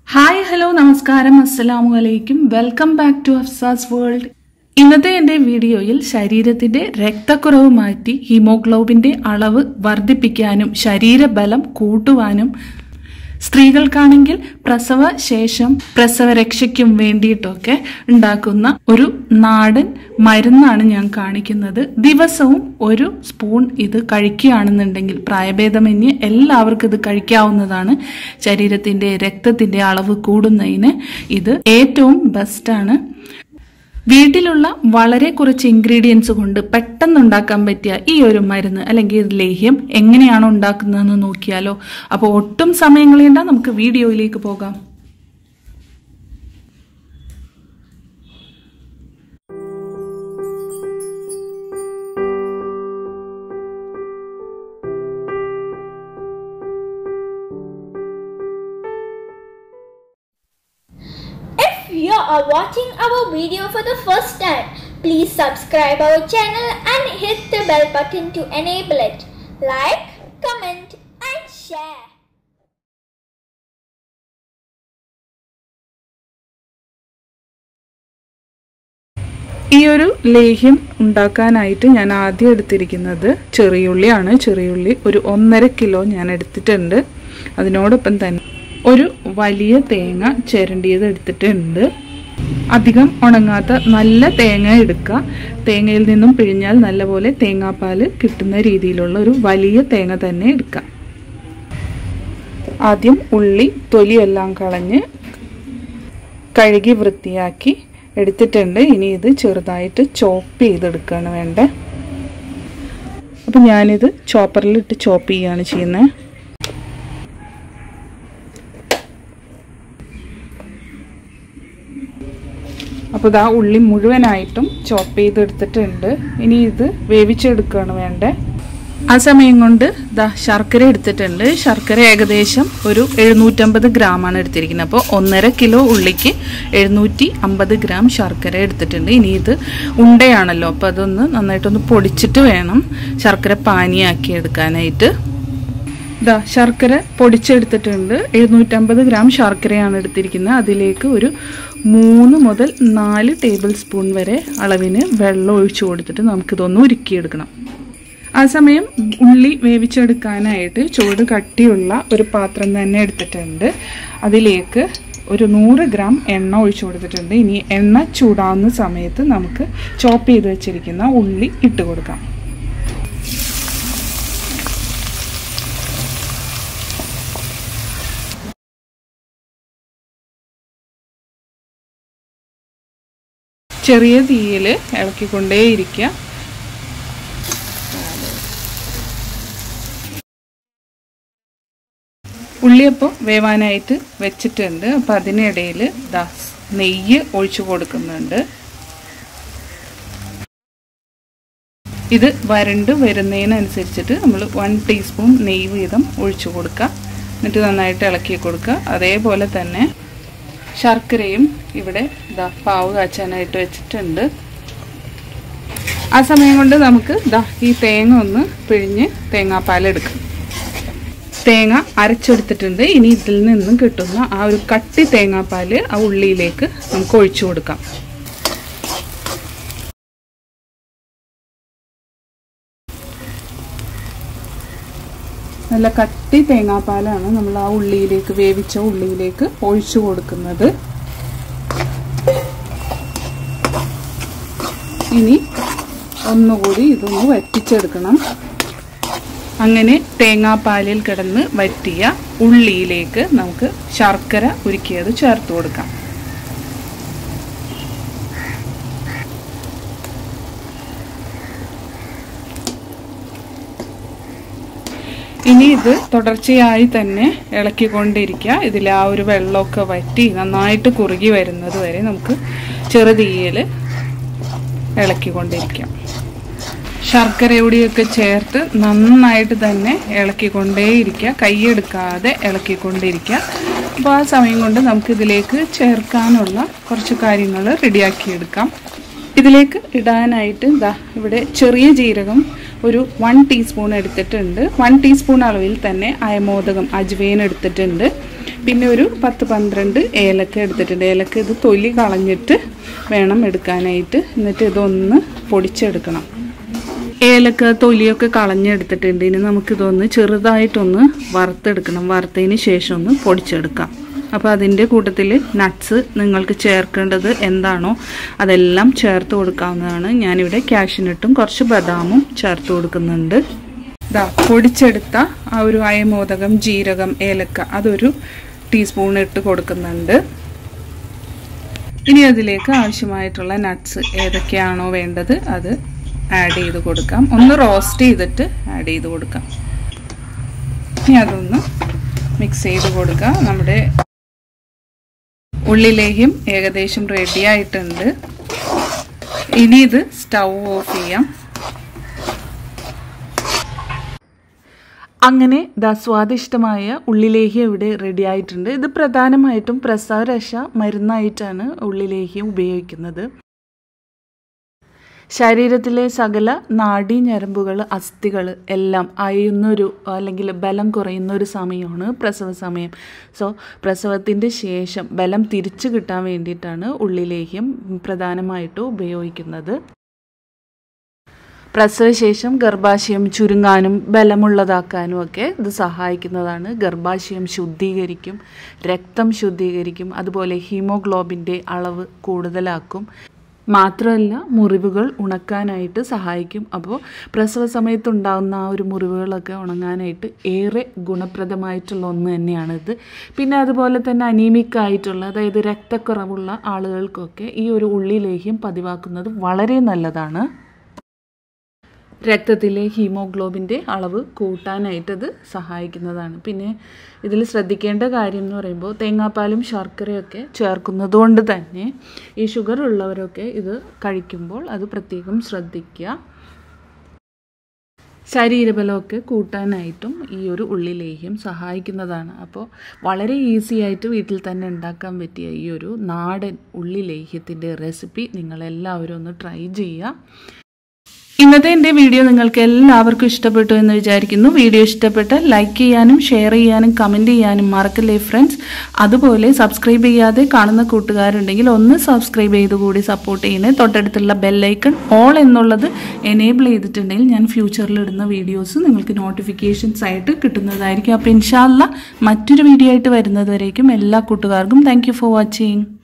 Hi hello നമസ്കാരം അസ്സലാമു അലൈക്കും welcome back to Hafsa's world. ഇന്നത്തെ എൻ്റെ വീഡിയോയിൽ ശരീരത്തിന്റെ രക്തക്കുറവ് മാറ്റി ഹീമോഗ്ലോബിന്റെ അളവ് വർദ്ധിപ്പിക്കാനും ശരീരബലം കൂട്ടുവാനും സ്ത്രീകൾക്കാണെങ്കിൽ പ്രസവ ശേഷം പ്രസവരക്ഷയ്ക്കും വേണ്ടിയിട്ടൊക്കെ ഉണ്ടാക്കുന്ന ഒരു നാടൻ മരുന്നാണ് ഞാൻ കാണിക്കുന്നത്. ദിവസവും ഒരു സ്പൂൺ ഇത് കഴിക്കുകയാണെന്നുണ്ടെങ്കിൽ പ്രായഭേദമന്യേ എല്ലാവർക്കും ഇത് കഴിക്കാവുന്നതാണ്. ശരീരത്തിന്റെ രക്തത്തിന്റെ അളവ് കൂടുന്നതിന് ഇത് ഏറ്റവും ബെസ്റ്റാണ്. വീട്ടിലുള്ള വളരെ കുറച്ച് ഇൻഗ്രീഡിയൻസ് കൊണ്ട് പെട്ടെന്ന് ഉണ്ടാക്കാൻ പറ്റിയ ഈ ഒരു മരുന്ന് അല്ലെങ്കിൽ ലേഹ്യം എങ്ങനെയാണ് ഉണ്ടാക്കുന്നതെന്ന് നോക്കിയാലോ? അപ്പോൾ ഒട്ടും സമയം കളയണ്ട, നമുക്ക് വീഡിയോയിലേക്ക് പോകാം. If you are watching our video for the first time, please subscribe our channel and hit the bell button to enable it. Like, comment and share. ഈ ഒരു ലേഹ്യം ഉണ്ടാക്കാനായിട്ട് ഞാൻ ആദ്യം എടുത്തിരിക്കുന്നത് ചെറിയുള്ളിയാണ്. ചെറിയുള്ളി ഒരു 1.5 കിലോ ഞാൻ എടുത്തിട്ടുണ്ട്. അതിനോടൊപ്പം തന്നെ ഒരു വലിയ തേങ്ങ ചിരണ്ടിയത് എടുത്തിട്ടുണ്ട്. അധികം ഉണങ്ങാത്ത നല്ല തേങ്ങ എടുക്കുക. തേങ്ങയിൽ നിന്നും പിഴിഞ്ഞാൽ നല്ലപോലെ തേങ്ങാപ്പാൽ കിട്ടുന്ന രീതിയിലുള്ള ഒരു വലിയ തേങ്ങ തന്നെ എടുക്കുക. ആദ്യം ഉള്ളി തൊലിയെല്ലാം കളഞ്ഞ് കഴുകി വൃത്തിയാക്കി എടുത്തിട്ടുണ്ട്. ഇനി ഇത് ചെറുതായിട്ട് ചോപ്പ് ചെയ്തെടുക്കുകയാണ് വേണ്ടത്. അപ്പം ഞാനിത് ചോപ്പറിലിട്ട് ചോപ്പ് ചെയ്യുകയാണ് ചെയ്യുന്നത്. അപ്പോൾ ഇതാ ഉള്ളി മുഴുവനായിട്ടും ചോപ്പ് ചെയ്തെടുത്തിട്ടുണ്ട്. ഇനി ഇത് വേവിച്ചെടുക്കുകയാണ് വേണ്ടത്. ആ സമയം കൊണ്ട് ഇതാ ശർക്കര എടുത്തിട്ടുണ്ട്. ശർക്കര ഏകദേശം ഒരു 750 ഗ്രാമാണ് എടുത്തിരിക്കുന്നത്. അപ്പോൾ 1.5 കിലോ ഉള്ളിക്ക് 750 ഗ്രാം ശർക്കര എടുത്തിട്ടുണ്ട്. ഇനി ഇത് ഉണ്ടയാണല്ലോ, അപ്പോൾ അതൊന്ന് നന്നായിട്ടൊന്ന് പൊടിച്ചിട്ട് വേണം ശർക്കര പാനിയാക്കി എടുക്കാനായിട്ട്. ഇതാ ശർക്കര പൊടിച്ചെടുത്തിട്ടുണ്ട്. 750 ഗ്രാം ശർക്കരയാണ് എടുത്തിരിക്കുന്നത്. അതിലേക്ക് ഒരു 3 മുതൽ 4 ടേബിൾ സ്പൂൺ വരെ അളവിന് വെള്ളം ഒഴിച്ചു കൊടുത്തിട്ട് നമുക്കിതൊന്ന് ഉരുക്കിയെടുക്കണം. ആ സമയം ഉള്ളി വേവിച്ചെടുക്കാനായിട്ട് ചൂട് കട്ടിയുള്ള ഒരു പാത്രം തന്നെ എടുത്തിട്ടുണ്ട്. അതിലേക്ക് ഒരു 100 ഗ്രാം എണ്ണ ഒഴിച്ചു കൊടുത്തിട്ടുണ്ട്. ഇനി എണ്ണ ചൂടാവുന്ന സമയത്ത് നമുക്ക് ചോപ്പ് ചെയ്ത് വെച്ചിരിക്കുന്ന ഉള്ളി ഇട്ട് കൊടുക്കാം. ചെറിയ തീയിൽ ഇളക്കിക്കൊണ്ടേയിരിക്കുക. ഉള്ളിയപ്പം വേവാനായിട്ട് വെച്ചിട്ടുണ്ട്. അപ്പം അതിനിടയിൽ നെയ്യ് ഒഴിച്ചു കൊടുക്കുന്നുണ്ട്. ഇത് വരണ്ട് വരുന്നതിനനുസരിച്ചിട്ട് നമ്മൾ 1 ടീസ്പൂൺ നെയ്യ് വീതം ഒഴിച്ചു കൊടുക്കുക. എന്നിട്ട് നന്നായിട്ട് ഇളക്കി കൊടുക്കുക. അതേപോലെ തന്നെ ശർക്കരയും ഇവിടെ പാവ് കാച്ചാനായിട്ട് വെച്ചിട്ടുണ്ട്. ആ സമയം കൊണ്ട് നമുക്ക് ഈ തേങ്ങ ഒന്ന് പിഴിഞ്ഞ് തേങ്ങാപ്പാലെടുക്കാം. തേങ്ങ അരച്ചെടുത്തിട്ടുണ്ട്. ഇനി ഇതിൽ നിന്നും കിട്ടുന്ന ആ ഒരു കട്ടി തേങ്ങാപ്പാൽ ആ ഉള്ളിയിലേക്ക് നമുക്ക് ഒഴിച്ചു കൊടുക്കാം. നല്ല കട്ടി തേങ്ങാപ്പാലാണ് നമ്മൾ ആ ഉള്ളിയിലേക്ക്, വേവിച്ച ഉള്ളിയിലേക്ക് ഒഴിച്ചു കൊടുക്കുന്നത്. ഇനി ഒന്നുകൂടി ഇതൊന്ന് വറ്റിച്ചെടുക്കണം. അങ്ങനെ തേങ്ങാപ്പാലിൽ കിടന്ന് വറ്റിയ ഉള്ളിയിലേക്ക് നമുക്ക് ശർക്കര ഉരുക്കിയത് ചേർത്ത് കൊടുക്കാം. ഇനി ഇത് തുടർച്ചയായി തന്നെ ഇളക്കിക്കൊണ്ടിരിക്കുക. ഇതിൽ ആ ഒരു വെള്ളമൊക്കെ വറ്റി നന്നായിട്ട് കുറുകി വരുന്നത് വരെ നമുക്ക് ചെറുതീയിൽ ഇളക്കിക്കൊണ്ടിരിക്കാം. ശർക്കരയോടെയൊക്കെ ചേർത്ത് നന്നായിട്ട് തന്നെ ഇളക്കിക്കൊണ്ടേയിരിക്കുക. കൈയെടുക്കാതെ ഇളക്കിക്കൊണ്ടിരിക്കുക. അപ്പോൾ ആ സമയം കൊണ്ട് നമുക്കിതിലേക്ക് ചേർക്കാനുള്ള കുറച്ച് കാര്യങ്ങൾ റെഡിയാക്കിയെടുക്കാം. ഇതിലേക്ക് ഇടാനായിട്ട് ഇവിടെ ചെറിയ ജീരകം ഒരു 1 ടീസ്പൂൺ എടുത്തിട്ടുണ്ട്. 1 ടീസ്പൂൺ അളവിൽ തന്നെ അയമോദകം അജ്വൈൻ എടുത്തിട്ടുണ്ട്. പിന്നെ ഒരു 10-12 ഏലക്ക എടുത്തിട്ടുണ്ട്. ഏലക്ക ഇത് തൊലി കളഞ്ഞിട്ട് വേണം എടുക്കാനായിട്ട്. എന്നിട്ട് ഇതൊന്ന് പൊടിച്ചെടുക്കണം. ഏലക്ക തൊലിയൊക്കെ കളഞ്ഞെടുത്തിട്ടുണ്ട്. ഇനി നമുക്കിതൊന്ന് ചെറുതായിട്ടൊന്ന് വറുത്തെടുക്കണം. വറുത്തതിന് ശേഷം ഒന്ന് പൊടിച്ചെടുക്കാം. അപ്പോൾ അതിൻ്റെ കൂട്ടത്തിൽ നട്ട്സ് നിങ്ങൾക്ക് ചേർക്കേണ്ടത് എന്താണോ അതെല്ലാം ചേർത്ത് കൊടുക്കാവുന്നതാണ്. ഞാനിവിടെ കാഷ്യൂനട്ടും കുറച്ച് ബദാമും ചേർത്ത് കൊടുക്കുന്നുണ്ട്. ഇതാ പൊടിച്ചെടുത്ത ആ ഒരു അയമോദകം, ജീരകം, ഏലക്ക അതൊരു ടീസ്പൂൺ ഇട്ട് കൊടുക്കുന്നുണ്ട്. ഇനി അതിലേക്ക് ആവശ്യമായിട്ടുള്ള നട്ട്സ് ഏതൊക്കെയാണോ വേണ്ടത് അത് ആഡ് ചെയ്ത് കൊടുക്കാം. ഒന്ന് റോസ്റ്റ് ചെയ്തിട്ട് ആഡ് ചെയ്ത് കൊടുക്കാം. ഇനി അതൊന്ന് മിക്സ് ചെയ്ത് കൊടുക്കുക. നമ്മുടെ ഉള്ളിലേക്കും ഏകദേശം റെഡി ആയിട്ടുണ്ട്. ഇനി ഇത് സ്റ്റൗ ഓഫ് ചെയ്യാം. അങ്ങനെ സ്വാദിഷ്ടമായ ഉള്ളിലേഹ്യം ഇവിടെ റെഡി ആയിട്ടുണ്ട്. ഇത് പ്രധാനമായിട്ടും പ്രസവരക്ഷ മരുന്നായിട്ടാണ് ഉള്ളിലേഹ്യം ഉപയോഗിക്കുന്നത്. ശരീരത്തിലെ സകല നാഡീ ഞരമ്പുകൾ, അസ്ഥികൾ എല്ലാം അയയുന്നൊരു അല്ലെങ്കിൽ ബലം കുറയുന്നൊരു സമയമാണ് പ്രസവ സമയം. സോ പ്രസവത്തിൻ്റെ ശേഷം ബലം തിരിച്ചു കിട്ടാൻ വേണ്ടിയിട്ടാണ് ഉള്ളിലേഹ്യം പ്രധാനമായിട്ടും ഉപയോഗിക്കുന്നത്. പ്രസവശേഷം ഗർഭാശയം ചുരുങ്ങാനും ബലമുള്ളതാക്കാനും ഒക്കെ ഇത് സഹായിക്കുന്നതാണ്. ഗർഭാശയം ശുദ്ധീകരിക്കും, രക്തം ശുദ്ധീകരിക്കും, അതുപോലെ ഹീമോഗ്ലോബിൻ്റെ അളവ് കൂടുതലാക്കും. മാത്രമല്ല മുറിവുകൾ ഉണക്കാനായിട്ട് സഹായിക്കും. അപ്പോൾ പ്രസവ സമയത്തുണ്ടാകുന്ന ആ ഒരു മുറിവുകളൊക്കെ ഉണങ്ങാനായിട്ട് ഏറെ ഗുണപ്രദമായിട്ടുള്ള ഒന്ന് തന്നെയാണിത്. പിന്നെ അതുപോലെ തന്നെ അനീമിക് ആയിട്ടുള്ള, അതായത് രക്തക്കുറവുള്ള ആളുകൾക്കൊക്കെ ഈ ഒരു ഉള്ളിലേഹ്യം പതിവാക്കുന്നത് വളരെ നല്ലതാണ്. രക്തത്തിലെ ഹീമോഗ്ലോബിൻ്റെ അളവ് കൂട്ടാനായിട്ടത് സഹായിക്കുന്നതാണ്. പിന്നെ ഇതിൽ ശ്രദ്ധിക്കേണ്ട കാര്യം എന്ന് പറയുമ്പോൾ തേങ്ങാപ്പാലും ശർക്കരയൊക്കെ ചേർക്കുന്നത് കൊണ്ട് തന്നെ ഈ ഷുഗർ ഉള്ളവരൊക്കെ ഇത് കഴിക്കുമ്പോൾ അത് പ്രത്യേകം ശ്രദ്ധിക്കുക. ശരീരബലമൊക്കെ കൂട്ടാനായിട്ടും ഈ ഒരു ഉള്ളിലേഹ്യം സഹായിക്കുന്നതാണ്. അപ്പോൾ വളരെ ഈസി ആയിട്ട് വീട്ടിൽ തന്നെ ഉണ്ടാക്കാൻ പറ്റിയ ഈ ഒരു നാടൻ ഉള്ളിലേഹ്യത്തിൻ്റെ റെസിപ്പി നിങ്ങളെല്ലാവരും ഒന്ന് ട്രൈ ചെയ്യുക. ഇന്നത്തെ എൻ്റെ വീഡിയോ നിങ്ങൾക്ക് എല്ലാവർക്കും ഇഷ്ടപ്പെട്ടു എന്ന് വിചാരിക്കുന്നു. വീഡിയോ ഇഷ്ടപ്പെട്ടാൽ ലൈക്ക് ചെയ്യാനും ഷെയർ ചെയ്യാനും കമൻറ്റ് ചെയ്യാനും മറക്കല്ലേ ഫ്രണ്ട്സ്. അതുപോലെ സബ്സ്ക്രൈബ് ചെയ്യാതെ കാണുന്ന കൂട്ടുകാരുണ്ടെങ്കിൽ ഒന്ന് സബ്സ്ക്രൈബ് ചെയ്ത് കൂടി സപ്പോർട്ട് ചെയ്യണേ. തൊട്ടടുത്തുള്ള ബെല്ലൈക്കൺ ഓൾ എന്നുള്ളത് എനേബിൾ ചെയ്തിട്ടുണ്ടെങ്കിൽ ഞാൻ ഫ്യൂച്ചറിൽ ഇടുന്ന വീഡിയോസ് നിങ്ങൾക്ക് നോട്ടിഫിക്കേഷൻസ് ആയിട്ട് കിട്ടുന്നതായിരിക്കും. അപ്പോൾ ഇൻഷാ അല്ലാഹ് മറ്റൊരു വീഡിയോ ആയിട്ട് വരുന്നത് വരേക്കും എല്ലാ കൂട്ടുകാർക്കും താങ്ക് യു ഫോർ വാച്ചിങ്.